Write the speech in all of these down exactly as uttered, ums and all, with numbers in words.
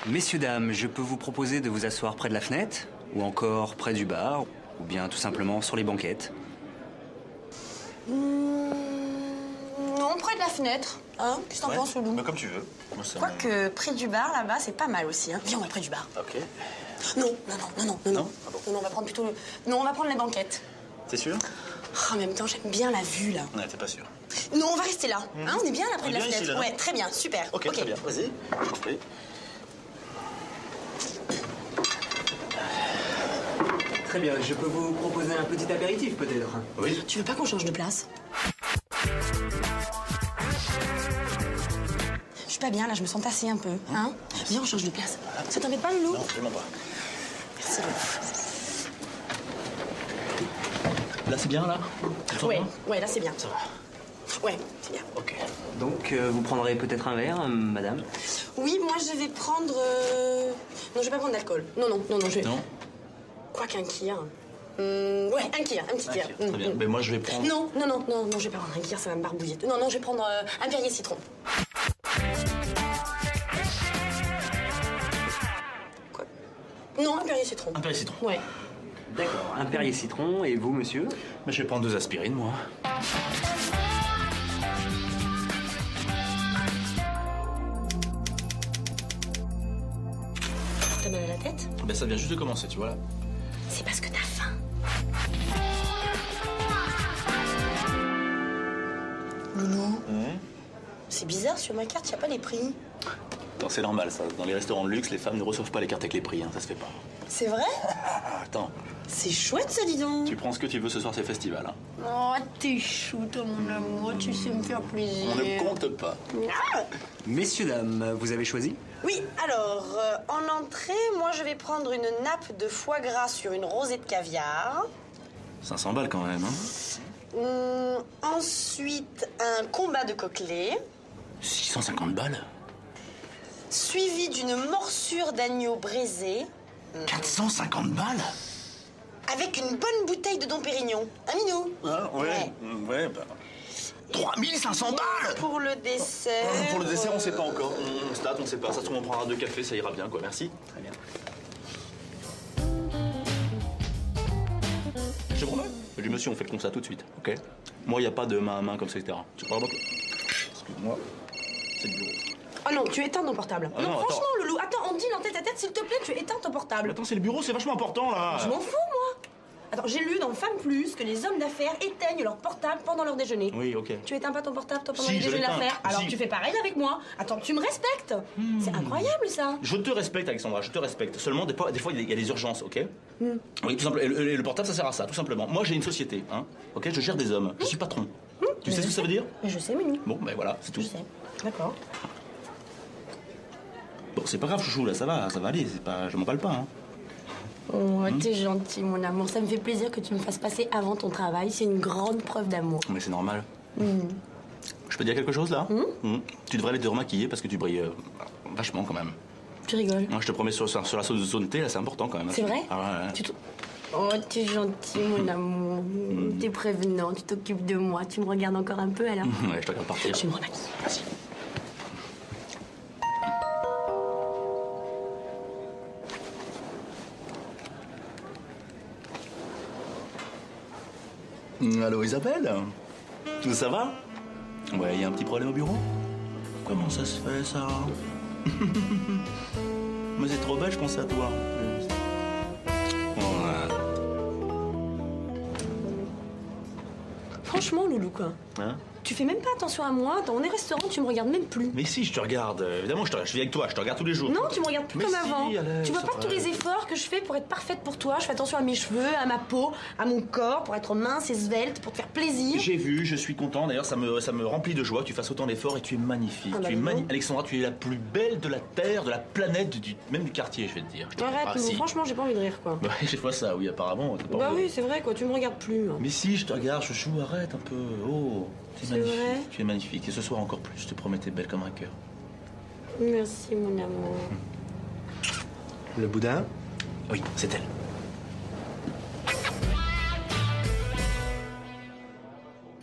Messieurs, dames, je peux vous proposer de vous asseoir près de la fenêtre, ou encore près du bar, ou bien tout simplement sur les banquettes. Mmh, non, près de la fenêtre. Hein? Qu'est-ce que t'en Ouais. penses, Loulou? Bah, comme tu veux. Moi, ça Quoique, près du bar, là-bas, c'est pas mal aussi. Hein. Viens, on va près du bar. Ok. Non, non, non, non, non, non, non. Ah bon. Non, non, on va prendre plutôt... le- Non, on va prendre les banquettes. T'es sûr? Oh, en même temps, j'aime bien la vue, là. Ouais, t'es pas sûr. Non, on va rester là. Hein, on est bien là, près On de est la bien fenêtre. ici, là, ouais, non très bien, super. Ok, très bien. Vas-y. Je t'en prie. Très bien, je peux vous proposer un petit apéritif peut-être. Oui. Tu veux pas qu'on change de place? Je suis pas bien, là, je me sens tassée un peu. Hein? Viens, on change de place. Ça t'embête pas, Loulou? Non, absolument pas. Merci, Loulou. Là, c'est bien, là? Tu te Ouais, sens ouais, là, c'est bien. Ça va. Ouais, c'est bien. Ok. Donc, euh, vous prendrez peut-être un verre, euh, madame? Oui, moi, je vais prendre... euh, Non, je vais pas prendre d'alcool. Non, non, non, non, je vais... Non? Quoi qu'un kir. Hum, ouais, un kir, un petit kir. Très bien. Hum, Mais moi, je vais prendre... Non, non, non, non, non, je vais pas prendre un kir, ça va me barbouiller. Non, non, je vais prendre euh, un Perrier citron. Quoi? Non, un Perrier citron. Un Perrier citron. Ouais. D'accord, un Perrier citron, et vous, monsieur? Mais je vais prendre deux aspirines, moi. T'as mal à la tête? Ben, ça vient juste de commencer, tu vois, là. C'est parce que t'as faim. Loulou, c'est bizarre, sur ma carte, y a pas les prix. Attends, c'est normal, ça. Dans les restaurants de luxe, les femmes ne reçoivent pas les cartes avec les prix, hein. Ça se fait pas. C'est vrai? Ah, attends. C'est chouette, ça, dis donc. Tu prends ce que tu veux ce soir, c'est festival, hein. Oh, t'es chou, toi, mon amour, tu sais me faire plaisir. On ne compte pas. Ah. Messieurs, dames, vous avez choisi? Oui, alors, euh, en entrée, moi, je vais prendre une nappe de foie gras sur une rosée de caviar. cinq cents balles, quand même, hein. Hum, ensuite, un combat de côtelets, six cent cinquante balles? suivi d'une morsure d'agneau braisé, quatre cent cinquante balles? avec une bonne bouteille de Dom Pérignon. Un minou. Ah, ouais. Ouais, bah... trois mille cinq cents balles! Pour le dessert... Pour le dessert, on sait pas euh, encore. On stat, on sait pas. Ça se trouve, on prendra deux cafés, ça ira bien, quoi. Merci. Très bien. Je promets. Je dis, monsieur, on fait le constat tout de suite, ok? Moi, il n'y a pas de main à main comme ça, et cetera. Tu parles beaucoup? Excuse-moi. C'est le bureau. Oh non, tu éteins ton portable. Ah non, non, franchement, attends. Loulou, attends, on me dit dans tête à tête, s'il te plaît, tu éteins ton portable. Attends, c'est le bureau, c'est vachement important, là. Je m'en fous, moi. Attends, j'ai lu dans Femme Plus que les hommes d'affaires éteignent leur portable pendant leur déjeuner. Oui, ok. Tu éteins pas ton portable toi, pendant Si, le je déjeuner l'éteins. d'affaires? Alors Si. tu fais pareil avec moi. Attends, tu me respectes. C'est incroyable, ça. Je te respecte, Alexandra, je te respecte. Seulement, des fois, des fois, il y a des urgences, ok? Oui, tout simplement. Et le, et le portable, ça sert à ça, tout simplement. Moi, j'ai une société, hein? Ok, je gère des hommes. Je suis patron. Tu sais ce que ça veut dire? Mais je sais, Mimi. Bon, ben voilà, c'est tout. Je sais. D'accord. Bon, c'est pas grave, chouchou, là, ça va, ça va aller. C'est pas, je m'emballe pas, hein. Oh, t'es gentil, mon amour. Ça me fait plaisir que tu me fasses passer avant ton travail. C'est une grande preuve d'amour. Mais c'est normal. Je peux dire quelque chose, là? Mm. Tu devrais aller te remaquiller parce que tu brilles euh, vachement, quand même. Tu rigoles. Moi, je te promets, sur, sur, sur la sauce de zone T, là, c'est important, quand même. C'est vrai? Ah ouais, ouais. Tu te- Oh, t'es gentil, mon amour. T'es prévenant, tu t'occupes de moi. Tu me regardes encore un peu, alors? Ouais, je te regarde partir. Je vais me remaquiller. Vas-y. Allô, Isabelle? Ça va? Ouais, il y a un petit problème au bureau? Comment ça se fait, ça? Mais c'est trop belle, je pensais à toi. Ouais. Franchement, Loulou, quoi. Hein? Tu fais même pas attention à moi. Dans mon restaurant, tu me regardes même plus. Mais si, je te regarde. euh, Évidemment, je, te, je vis avec toi, je te regarde tous les jours. Non, tu me regardes plus Mais comme si, avant. Alex, Tu vois pas ouais. tous les efforts que je fais pour être parfaite pour toi. Je fais attention à mes cheveux, à ma peau, à mon corps, pour être mince et svelte, pour te faire plaisir. J'ai vu, je suis content. D'ailleurs, ça me, ça me remplit de joie que tu fasses autant d'efforts et tu es magnifique. Ah bah tu es dis mani- donc. Alexandra, tu es la plus belle de la terre, de la planète, du, même du quartier, je vais te dire. Je te Arrête, ah, Loulou, si. franchement, j'ai pas envie de rire, quoi. Bah, je vois ça, oui, apparemment. t'es pas Bah heureux. oui, c'est vrai, quoi. Tu me regardes plus. Mais si, je te regarde, chouchou, arrête un peu. Oh, tu es C'est magnifique. vrai Tu es magnifique. Et ce soir encore plus, je te promets, t'es belle comme un cœur. Merci, mon amour. Le boudin? Oui, c'est elle.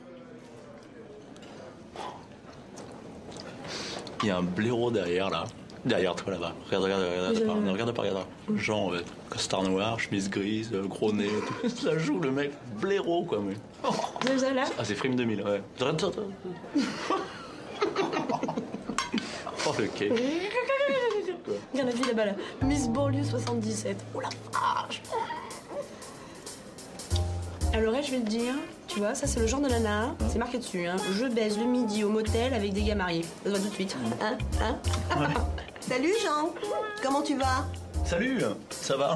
Il y a un blaireau derrière, là. Derrière toi là-bas. Regarde, regarde, regarde, regarde, pas, regarde pas, regarde. Genre, euh, costard noir, chemise grise, euh, gros nez, tout. Ça joue le mec blaireau quoi, mais. Oh. Déjà là. Ah, c'est Frime deux mille, ouais. Oh, le quai. Regarde la fille là-bas là. Miss Banlieue soixante-dix-sept. Oh la vache. Alors, je vais te dire, tu vois, ça c'est le genre de nana, c'est marqué dessus, hein. Je baise le midi au motel avec des gars mariés. Ça se voit tout de suite. Hein, hein. Ouais. Salut Jean, comment tu vas? Salut, ça va?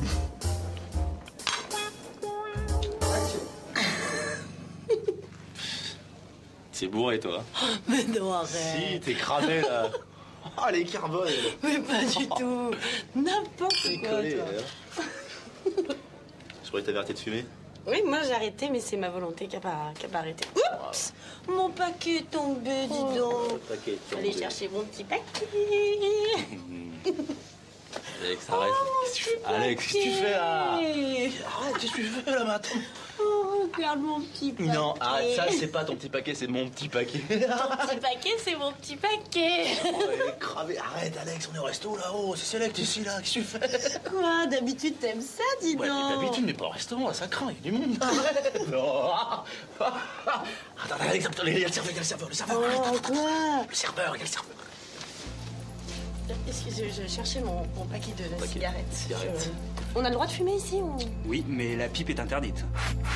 C'est bourré toi. Mais non, arrête. Si, t'es cramé là. Ah, les carbones. Mais pas du tout. N'importe quoi, Collé, toi. Je pourrais t'avoir arrêté de fumer. Oui, moi j'ai arrêté, mais c'est ma volonté qui n'a pas, qui a pas arrêté. Oups! Mon paquet est tombé, dis donc. Le paquet est tombé. Allez chercher mon petit paquet. Alex, arrête. Oh, Qu'est-ce que tu fais? Alex, qu'est-ce que tu fais là? Arrête, qu'est-ce que tu fais là maintenant? Oh, regarde mon petit paquet. Non, arrête, ça c'est pas ton petit paquet, c'est mon petit paquet. Ton petit paquet, c'est mon petit paquet. Oh, elle est cramée. Arrête, Alex, on est au resto là-haut. C'est Select ici là, qu'est-ce que tu fais? Quoi? D'habitude, t'aimes ça, dis Ouais, donc. d'habitude, mais pas au restaurant, là, ça craint, il y a du monde. Arrête. Non. Attends, Alex, attends, il y a le serveur, il y a le serveur, le serveur. Oh, Arrête, attends, attends. quoi? Le serveur, il y a le serveur. Excusez, je cherchais mon, mon paquet de Paquet. cigarettes. Cigarettes. Je- On a le droit de fumer ici ou... Oui, mais la pipe est interdite.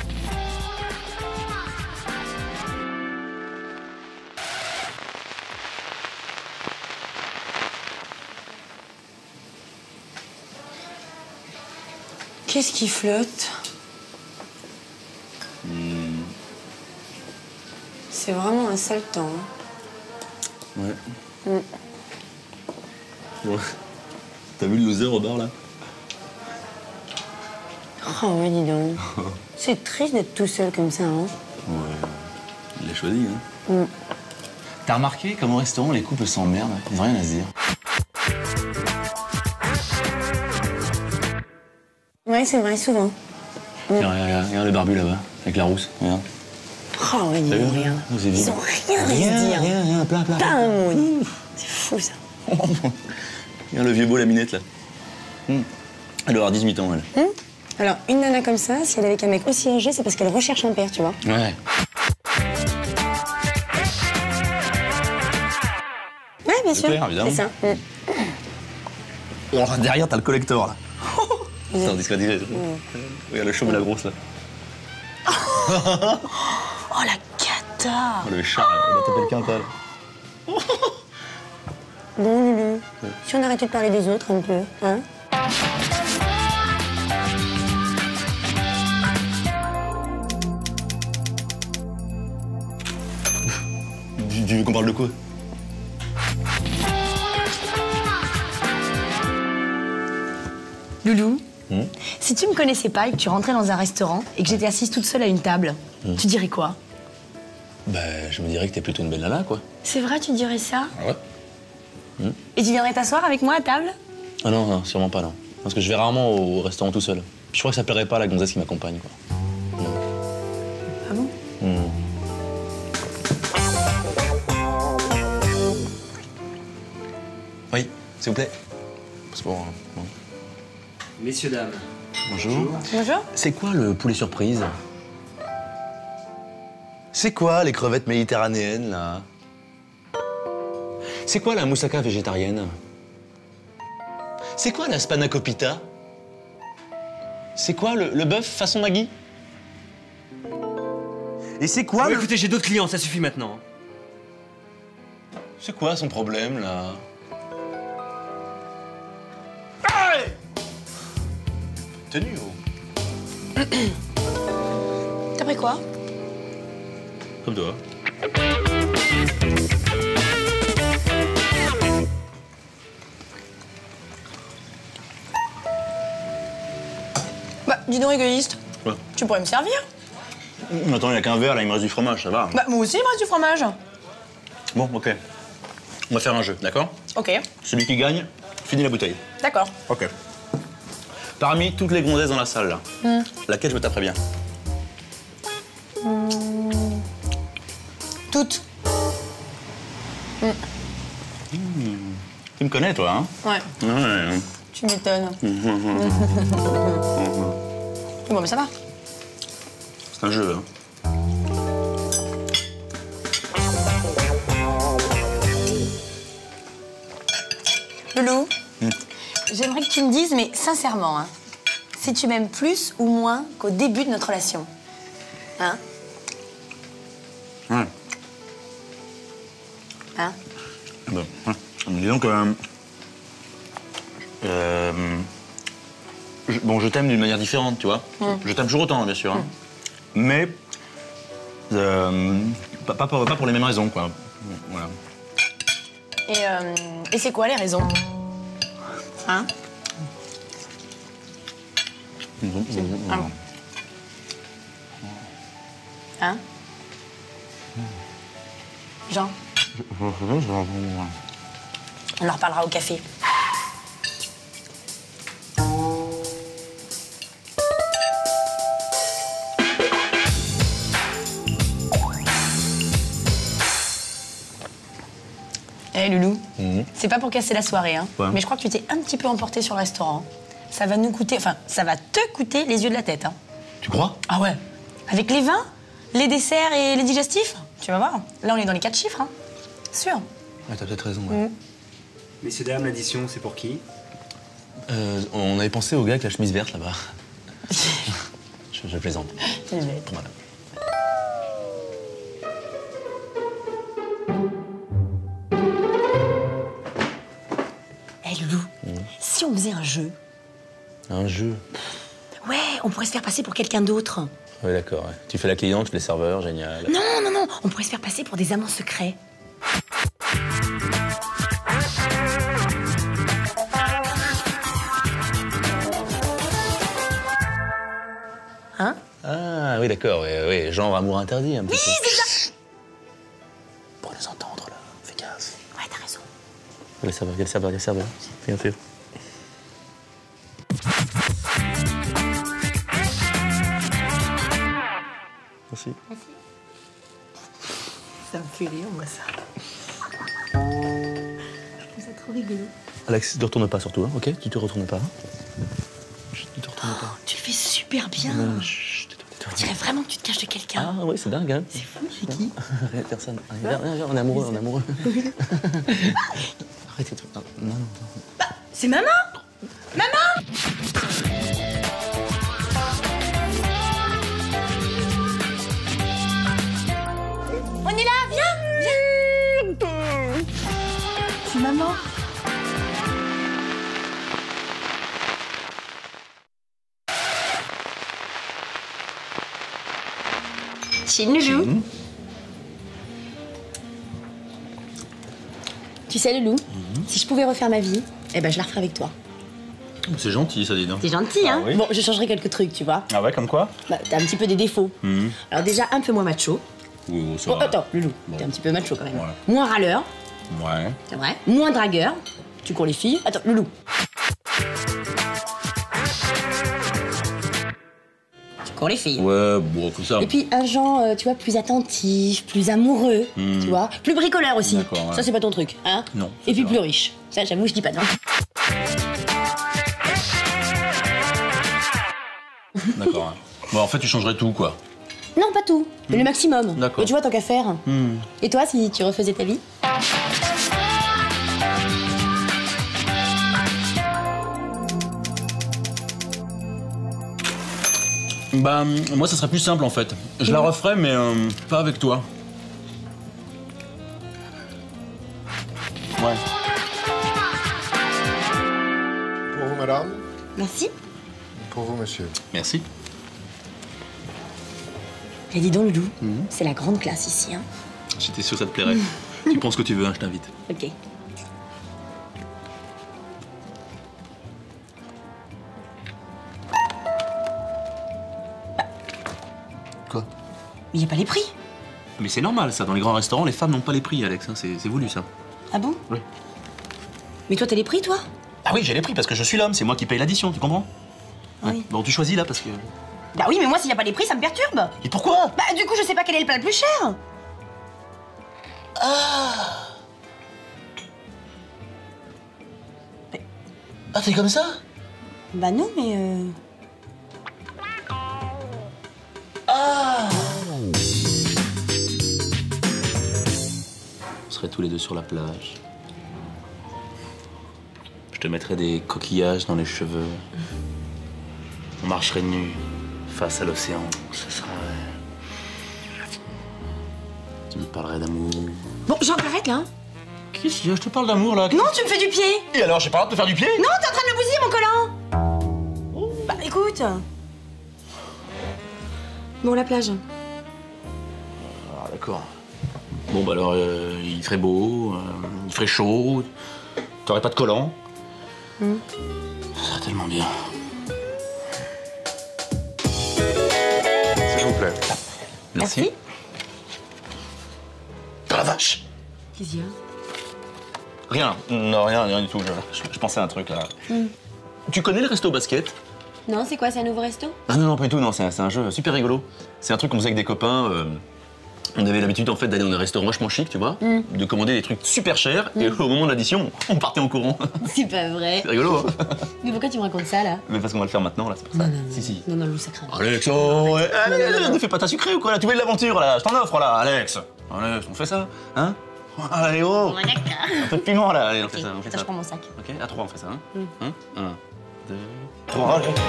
Qu'est-ce qui flotte? Hmm. C'est vraiment un sale temps. Hein. Ouais. Mm. Ouais. T'as vu le loser au bar là? Oh, ouais, dis donc. C'est triste d'être tout seul comme ça, hein. Ouais. Il l'a choisi, hein. Mm. T'as remarqué comme au restaurant les couples s'emmerdent? Ils ont rien à se dire. Ouais, c'est vrai, souvent. Regarde, regarde, regarde le barbu là-bas, avec la rousse, regarde. Oh, ouais, dis T'as donc, vu? regarde. Oh, c'est Ils vide. ont rien à se Rien, dire. rien, rien, plein, plein. Pas un mot. dis. C'est fou, ça. Regarde le vieux beau, la minette là. Hum. Elle doit avoir dix-huit ans, elle. Hum Alors, une nana comme ça, si elle est avec un mec aussi âgé, c'est parce qu'elle recherche un père, tu vois. Ouais. Ouais, bien sûr. clair, évidemment. C'est ça. Hum. Oh, derrière, t'as le collector là. Attends, discret, discret. Regarde le chauve et la grosse là. Oh, la cata. Oh, le chat, là. Il va taper le quintal. Bon, Lulu, si on arrêtait de parler des autres un peu, hein? Tu, tu veux qu'on parle de quoi? Loulou, Hum si tu me connaissais pas et que tu rentrais dans un restaurant et que j'étais assise toute seule à une table, Hum. tu dirais quoi? Bah, je me dirais que t'es plutôt une belle nana, quoi. C'est vrai, tu dirais ça? Ah ouais? Et tu viendrais t'asseoir avec moi à table? Ah non, non, sûrement pas, non. Parce que je vais rarement au restaurant tout seul. Puis je crois que ça plairait pas à la gonzesse qui m'accompagne, quoi. Ah bon? Hum. Oui, s'il vous plaît. C'est pour... euh, Messieurs, dames. Bonjour. Bonjour. C'est quoi le poulet surprise? C'est quoi les crevettes méditerranéennes, là? C'est quoi la moussaka végétarienne? C'est quoi la spanakopita? C'est quoi le, le bœuf façon Maggi? Et c'est quoi Ouais, le... écoutez, j'ai d'autres clients, ça suffit maintenant. C'est quoi son problème, là? Tenue, oh. T'as pris quoi? Comme toi. Bah, dis donc, égoïste. Ouais. Tu pourrais me servir? Attends, il n'y a qu'un verre, là, il me reste du fromage, ça va. Bah, moi aussi, il me reste du fromage. Bon, ok. On va faire un jeu, d'accord? Ok, Celui qui gagne, finit la bouteille. d'accord. Ok. Parmi toutes les gonzesses dans la salle, là, Mm. laquelle je me taperais bien? Toutes. Tu me connais, toi, hein? Ouais. Ouais. Tu m'étonnes. Bon, mais ça va. C'est un jeu, hein. Loulou, mmh. J'aimerais que tu me dises, mais sincèrement, hein, si tu m'aimes plus ou moins qu'au début de notre relation. Hein? Ouais. Hein? Ben, ouais. Dis donc, euh, euh, je, bon, je t'aime d'une manière différente, tu vois. Mmh. Je t'aime toujours autant, bien sûr. Hein. Mmh. Mais euh, pas, pas, pour, pas pour les mêmes raisons, quoi. Voilà. Et, euh, et c'est quoi les raisons? Hein? Non, non, non. Hein? Hein? Jean? On en reparlera au café. Eh hey, Loulou, mmh. C'est pas pour casser la soirée, hein, ouais. Mais je crois que tu t'es un petit peu emporté sur le restaurant. Ça va nous coûter, enfin, ça va te coûter les yeux de la tête. Hein. Tu crois? Ah ouais. Avec les vins, les desserts et les digestifs, tu vas voir. Là, on est dans les quatre chiffres, hein. Sûr. Ouais, t'as peut-être raison, ouais. Mmh. Messieurs, dames, l'addition, c'est pour qui? euh, On avait pensé au gars avec la chemise verte, là-bas. je, je plaisante. C'est bête. Pour madame. Hé, hey, Loulou, mmh. Si on faisait un jeu... Un jeu? Ouais, on pourrait se faire passer pour quelqu'un d'autre. Ouais, d'accord. Ouais. Tu fais la cliente, je fais les serveurs, génial. Non, non, non, on pourrait se faire passer pour des amants secrets. Hein? Ah, oui, d'accord, ouais, ouais, genre amour interdit, un peu. Oui, c'est ça! Pour les entendre, là, fais gaffe. Ouais, t'as raison. Il y a le serveur, il y a le serveur, il y a le serveur. Bien sûr. Merci. Merci. Ça me fait rire, moi, ça. Je trouve ça trop rigolo. Alex, ne te retourne pas surtout, hein, ok? Tu te retournes pas. Chut, ne te retourne oh, pas. Tu le fais super bien. Non, chut, tais-toi, tais-toi. On dirait vraiment que tu te caches de quelqu'un. Ah ouais, c'est dingue, hein. C'est fou, c'est qui? Personne. Viens, viens, viens, on est amoureux, on est amoureux. Arrêtez tout. Non, non, non. Bah, c'est maman! Maman! On est là, viens! Viens! C'est maman. Chine Loulou. Chine. Tu sais, Loulou, mm-hmm. Si je pouvais refaire ma vie, eh ben, je la referais avec toi. C'est gentil, ça, dis donc. C'est gentil, hein? Ah, oui. Bon, je changerais quelques trucs, tu vois. Ah ouais, comme quoi? Bah, t'as un petit peu des défauts. Mm-hmm. Alors déjà, un peu moins macho. Oui, ça bon, attends, Loulou, bon. T'es un petit peu macho quand même. Ouais. Moins râleur. Ouais. C'est vrai. Moins dragueur. Tu cours les filles. Attends, Loulou. Tu cours les filles. Ouais, bon, tout ça. Et puis un genre, euh, tu vois, plus attentif, plus amoureux, mmh. Tu vois. Plus bricoleur aussi. Ouais. Ça, c'est pas ton truc, hein? Non. Et puis plus riche. Ça, j'avoue, je dis pas non. D'accord. Bon, en fait, tu changerais tout, quoi. Non, pas tout, mais mmh. Le maximum. D'accord. Tu vois, tant qu'à faire. Mmh. Et toi, si tu refaisais ta vie? Bah, moi, ça serait plus simple, en fait. Je mmh. la referais, mais euh, pas avec toi. Ouais. Pour vous, madame. Merci. Pour vous, monsieur. Merci. Et dis donc, Loulou, mmh. C'est la grande classe ici, hein. J'étais sûr que ça te plairait. Tu prends ce que tu veux, hein, je t'invite. Ok. Quoi? Mais il n'y a pas les prix. Mais c'est normal, ça. Dans les grands restaurants, les femmes n'ont pas les prix, Alex. Hein. C'est voulu, ça. Ah bon? Oui. Mais toi, t'as les prix, toi? Ah oui, j'ai les prix parce que je suis l'homme. C'est moi qui paye l'addition, tu comprends? Ah oui. Ouais. Bon, tu choisis, là, parce que... Bah oui, mais moi, s'il n'y a pas les prix, ça me perturbe. Et pourquoi? Bah, du coup, je sais pas quel est le plat le plus cher. Ah. Ah, t'es comme ça? Bah non, mais... Euh... Ah! On serait tous les deux sur la plage. Je te mettrais des coquillages dans les cheveux. On marcherait nus face à l'océan. Ce serait... Tu me parlerais d'amour. Bon, j'en arrête là. Hein. Qu'est-ce qu'il y a? Je te parle d'amour là. Non, tu me fais du pied. Et alors, j'ai pas le droit de te faire du pied? Non, t'es en train de le bousiller, mon collant. Oh. Bah écoute. Bon, la plage. Ah, d'accord. Bon, bah alors, euh, il ferait beau, euh, il ferait chaud. T'aurais pas de collant. Mm. Ça va tellement bien. S'il vous plaît. Merci. Merci. Oh la vache! Qu'est-ce qu'il y a? Rien, non, rien, rien du tout. Je, je, je pensais à un truc là. Mm. Tu connais le resto basket? Non, c'est quoi, c'est un nouveau resto? Ah non, non, pas du tout, non, c'est un, un jeu super rigolo. C'est un truc qu'on faisait avec des copains. Euh, on avait l'habitude en fait d'aller dans des restaurants vachement chics, tu vois, mm. de commander des trucs super chers, mm. et au moment de l'addition, on partait en courant. C'est pas vrai. C'est rigolo, hein? Mais pourquoi tu me racontes ça là? Mais parce qu'on va le faire maintenant, là, c'est pour ça. Non, non, si, si. Non, non, Lou, ça craint. Alex, oh, ouais. Allez, allez, allez, ne fais pas ta sucrée ou quoi là? Tu veux de l'aventure là? Je t'en offre là, Alex. Alex, on fait ça, hein? Allez, oh! Ouais, d'accord. Un peu de piment là, allez, on fait okay. ça. On fait Attends, ça. je prends mon sac. Ok, à trois, on fait ça, hein? Mm. Un, un, deux, trois, allez.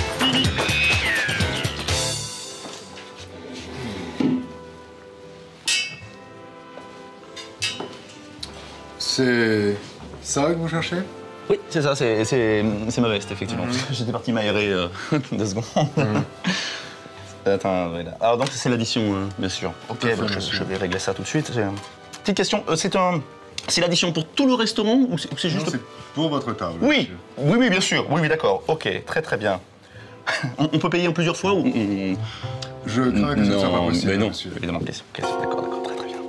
C'est ça que vous cherchez? Oui, c'est ça, c'est ma veste, effectivement. Mm -hmm. J'étais parti m'aérer euh, deux secondes. Mm. Attends, voilà. Alors donc c'est l'addition, hein, bien sûr. Ok, bah, je, je vais régler ça tout de suite. Petite question, euh, c'est un, c'est l'addition pour tout le restaurant ou c'est juste... C'est pour votre table. Oui, oui, oui, bien sûr. Oui, oui, d'accord. Ok, très très bien. on, on peut payer en plusieurs fois ou... On... Je crains que ce ne soit pas possible. Mais non, monsieur. évidemment. Ok, d'accord, d'accord, très très bien.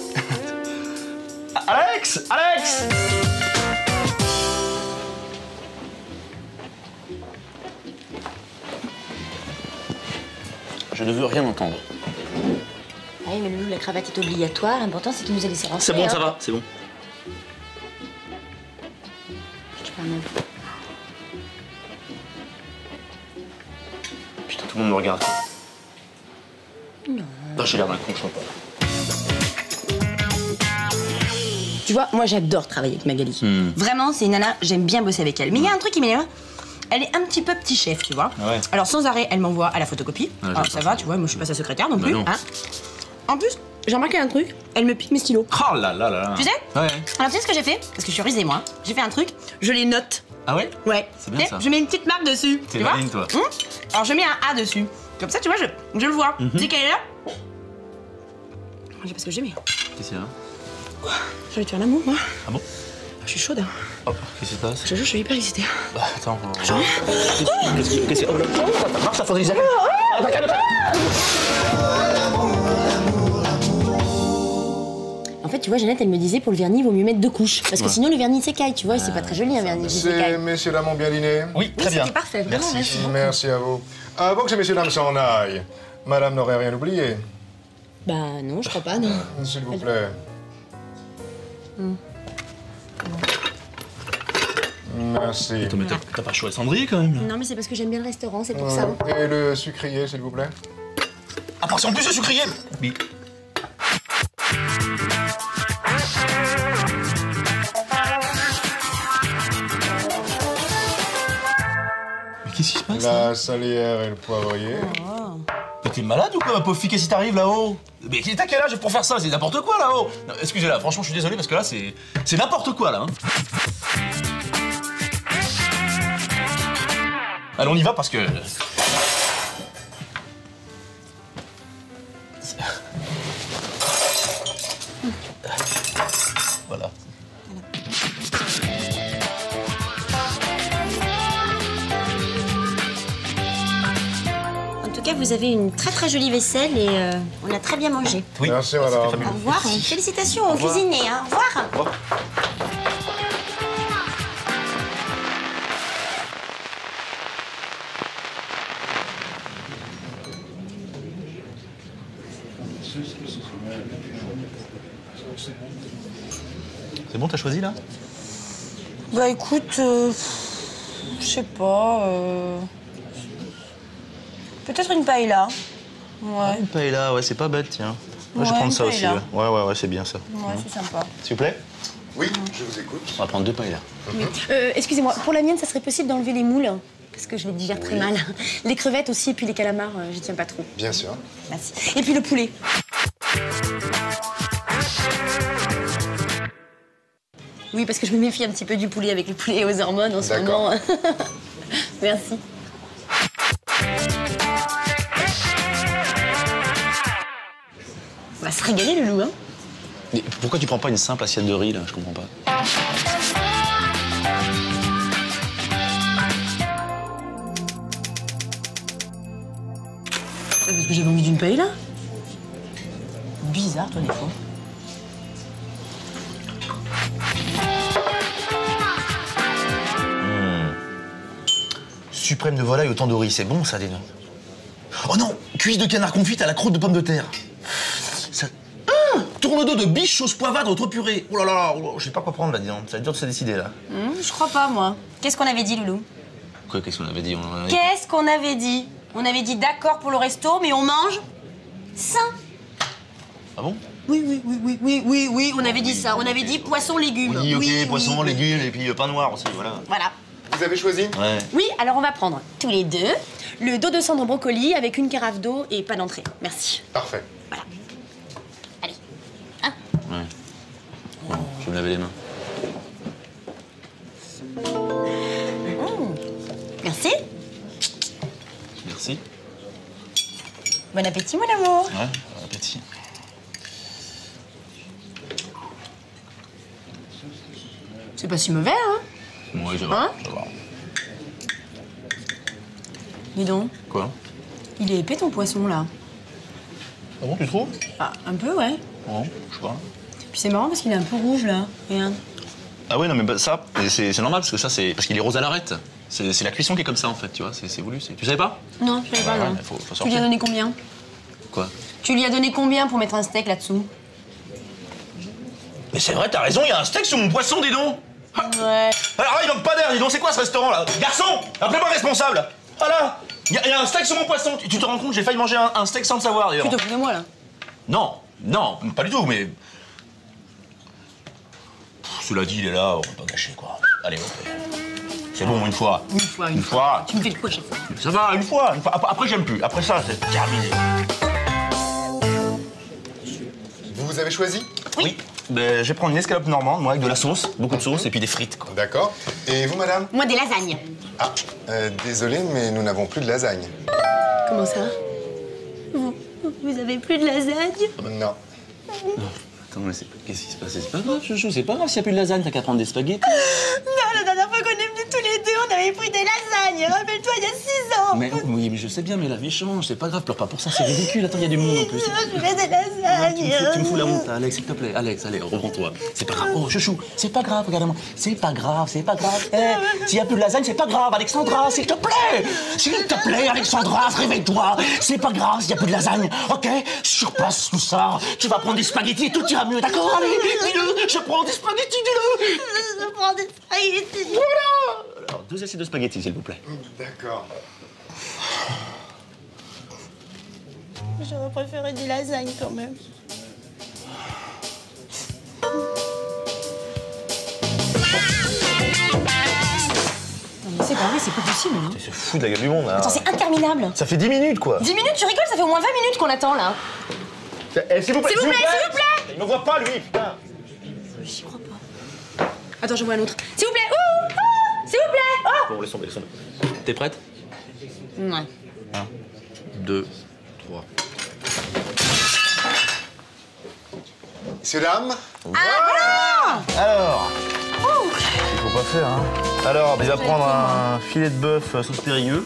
Alex, Alex. Je ne veux rien entendre. Ah oui, mais nous, la cravate est obligatoire. L'important, c'est qu'il nous a laissé rentrer. C'est bon, hein. ça va, c'est bon. Je te parle même. Putain, tout le monde me regarde. Non. Non, j'ai l'air d'un con, je sais pas. Tu vois, moi, j'adore travailler avec Magali. Hmm. Vraiment, c'est une nana, j'aime bien bosser avec elle. Mais il y a un truc qui m'énerve. Elle est un petit peu petit chef, tu vois. Ah ouais. Alors, sans arrêt, elle m'envoie à la photocopie. Ouais, Alors, ça va, tu vois, moi, je suis pas sa secrétaire non bah plus. Non. Hein. En plus, j'ai remarqué un truc. Elle me pique mes stylos. Oh là là là là. Tu sais? Ouais. Alors, tu sais ce que j'ai fait? Parce que je suis rusée, moi. J'ai fait un truc, je les note. Ah ouais? Ouais. C'est bien ça. Je mets une petite marque dessus. T'es tu vois? maligne, toi. Hum Alors, je mets un A dessus. Comme ça, tu vois, je, je le vois. Mm-hmm. Dès qu'elle est là. Je sais pas ce que j'ai mis. Qu'est-ce qu'il y a? J'ai envie de faire l'amour, moi. Ah bon? Je suis chaude. Hein. Oh, qu'est-ce qui se passe? Je te jure, je suis hyper excitée. Bah, attends. Euh... Genre... Qu'est-ce que c'est? Oh là, ça marche, ça faudrait exagérer. En fait, tu vois, Jeannette, elle me disait pour le vernis, il vaut mieux mettre deux couches. Parce que ouais. sinon, le vernis s'écaille, tu vois, c'est pas très joli un vernis qui C'est s'écaille. messieurs, dames ont bien dîné? Oui, très Oui, bien. c'était parfait, vraiment, Merci. merci. Merci à vous. Avant que ces messieurs, dames s'en aillent, madame n'aurait rien oublié. Bah non, je crois pas, non. S'il vous plaît. Mm. Merci. T'as pas chaud à cendrier quand même? Non, mais c'est parce que j'aime bien le restaurant, c'est pour ça. Et le sucrier, s'il vous plaît? Ah, parce qu'en plus le sucrier! Oui. Mais qu'est-ce qui se passe? La salière et le poivrier. Oh. Mais t'es malade ou quoi, ma pauvre fille? Qu'est-ce qui t'arrive là-haut? Mais t'as quel âge pour faire ça? C'est n'importe quoi là-haut! Excusez-la, franchement, je suis désolé parce que là, c'est. C'est n'importe quoi là, hein. Allez, on y va parce que. Voilà. En tout cas, vous avez une très très jolie vaisselle et euh, on a très bien mangé. Oui. Merci, madame. Au revoir. Félicitations aux cuisiniers. Hein. Au revoir. Au revoir. C'est bon, t'as choisi là? Bah écoute, euh, Je sais pas. Euh... Peut-être une paella. Ouais. Une paella, ouais, c'est pas bête, tiens. Moi, je vais Ouais, prendre une ça aussi. paella. Ouais, ouais, ouais, c'est bien ça. Ouais, c'est sympa. S'il vous plaît? Oui, je vous écoute. On va prendre deux paellas. Euh, excusez-moi, pour la mienne, ça serait possible d'enlever les moules? Parce que je les digère très Oui. mal. Les crevettes aussi, et puis les calamars, euh, j'y tiens pas trop. Bien sûr. Merci. Et puis le poulet. Oui, parce que je me méfie un petit peu du poulet avec les poulets aux hormones en ce D'accord. moment. Merci. On va se régaler, le loup, hein? Mais pourquoi tu prends pas une simple assiette de riz, là? Je comprends pas. C'est parce que j'avais envie d'une paella. Bizarre, toi, des fois. Suprême de volaille au tandoori, c'est bon ça, dis donc. Oh non, cuisse de canard confite à la croûte de pomme de terre. Ça... Hum, tourne-dos de biche sauce poivre trop purée. Oh là là, oh là, je sais pas quoi prendre là, dis donc. Ça va être dur de se décider là. Hum, je crois pas, moi. Qu'est-ce qu'on avait dit, Loulou? Quoi, qu'est-ce qu'on avait dit? On en avait... Qu'est-ce qu'on avait dit? On avait dit d'accord pour le resto, mais on mange sain. Ah bon? Oui, oui, oui, oui, oui, oui, oui, on avait dit ça. On avait dit poisson, légumes. Oui, ok, oui, poisson, oui. légumes et puis euh, pain noir aussi, voilà. Voilà. Vous avez choisi? Ouais. Oui, alors on va prendre tous les deux le dos de cendre brocoli avec une carafe d'eau et pas d'entrée. Merci. Parfait. Voilà. Allez. Hein? Ouais. Bon, je vais me laver les mains. Mmh. Merci. Merci. Bon appétit, mon amour. Ouais, bon appétit. C'est pas si mauvais, hein? Ouais, ça va. Hein? Ça va. Dis donc, Quoi? il est épais ton poisson, là. Ah bon, tu trouves? Ah, un peu, ouais. Non, je sais pas. Puis c'est marrant parce qu'il est un peu rouge, là. Regarde. Ah ouais, non, mais bah, ça, c'est c'est normal parce que ça, c'est parce qu'il est rose à l'arête. C'est c'est la cuisson qui est comme ça, en fait, tu vois. C'est c'est voulu. c'est- Tu savais pas? Non, je savais pas, Ouais, non. mais faut- faut Tu lui as sortir. donné combien? Quoi? Tu lui as donné combien pour mettre un steak là-dessous? Mais c'est vrai, t'as raison, il y a un steak sur mon poisson, dis donc! Ouais. Alors là, il manque pas d'air, dis donc, c'est quoi ce restaurant là? Garçon! Appelez-moi responsable! Voilà! Il y, a- y a un steak sur mon poisson! Tu, tu te rends compte, j'ai failli manger un, un steak sans le savoir d'ailleurs. Tu te fous de moi, là. Non, non, pas du tout, mais. Pff, cela dit, il est là, on va pas gâcher quoi. Allez, hop. C'est bon, une fois. Une fois, une, Une fois. Tu me fais le coup à chaque fois. Ça va, une fois, une fois. Après, après, j'aime plus. Après ça, c'est terminé. Vous, vous avez choisi? Oui. Ben, je vais prendre une escalope normande, moi, avec de la sauce, beaucoup de sauce et puis des frites, quoi. D'accord. Et vous, madame? Moi, des lasagnes. Ah, euh, désolé, mais nous n'avons plus de lasagne. Comment ça? Vous, vous avez plus de lasagne? Non. Attends, mais c'est- qu'est-ce qui se passe? C'est pas grave, chouchou, c'est pas grave s'il n'y a plus de lasagne, t'as qu'à prendre des spaghettis. Non, la dernière fois qu'on est venus tous les deux, on avait pris des lasagnes. Rappelle-toi, il y a six ans. Mais oui, mais je sais bien, mais la vie change, c'est pas grave, pleure pas pour ça, c'est ridicule. Attends, il y a du monde en plus. Je voulais des Ah, tu, me lasagnes. fous, tu me fous la honte, Alex, s'il te plaît. Alex, allez, reprends-toi. C'est pas grave. Oh, chouchou, c'est pas grave, regarde-moi. C'est pas grave, c'est pas grave. Eh, s'il y a plus de lasagne, c'est pas grave, Alexandra, s'il te plaît. S'il te plaît, Alexandra, réveille-toi. C'est pas grave s'il y a plus de lasagne, ok? Surpasse tout ça. Tu vas prendre des spaghettis et tout ira mieux, d'accord? Allez, dis-le, je prends des spaghettis, dis-le. Je prends des spaghettis. Voilà. Alors, deux assiettes de spaghettis, s'il vous plaît. D'accord. J'aurais préféré des lasagnes quand même. Non mais c'est pas vrai, c'est pas possible. Hein. C'est fou de la gueule du monde, là. Attends, c'est interminable. Ça fait dix minutes, quoi. dix minutes, tu rigoles, ça fait au moins vingt minutes qu'on attend là. Eh, s'il vous plaît, S'il vous plaît, s'il vous plaît. Il me voit pas, lui, putain. J'y crois pas. Attends, je vois un autre. S'il vous plaît, ouh, ouh, s'il vous plaît, oh. Bon, laisse tomber, laisse tomber. T'es prête? Ouais. Un, deux, trois. Messieurs, dames, Alors, il faut pas faire, hein. Alors, il va prendre un filet de bœuf euh, sauce Périgueux.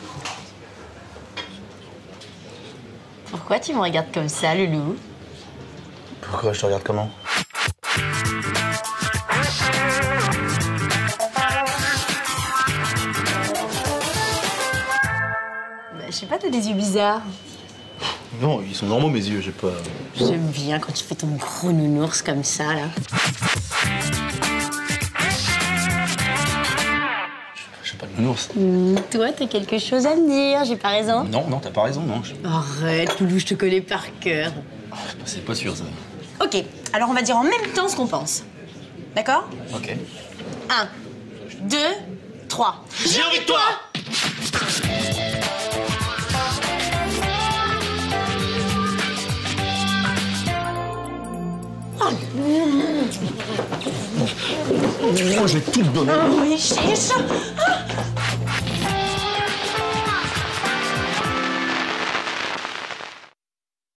Pourquoi tu me regardes comme ça, Loulou? Pourquoi je te regarde comment? Bah, je sais pas, t'as des yeux bizarres. Non, ils sont normaux mes yeux, j'ai pas... J'aime bien quand tu fais ton gros nounours comme ça, là. Je suis pas de nounours. Mmh, toi, t'as quelque chose à me dire, j'ai pas raison? Non, non, t'as pas raison, non. Je... Arrête, Loulou, je te connais par cœur. C'est pas sûr, ça. Ok, alors on va dire en même temps ce qu'on pense. D'accord? Ok. Un, deux, trois. J'ai envie de toi! Oh, je vais tout te donner. oui, c'est ça.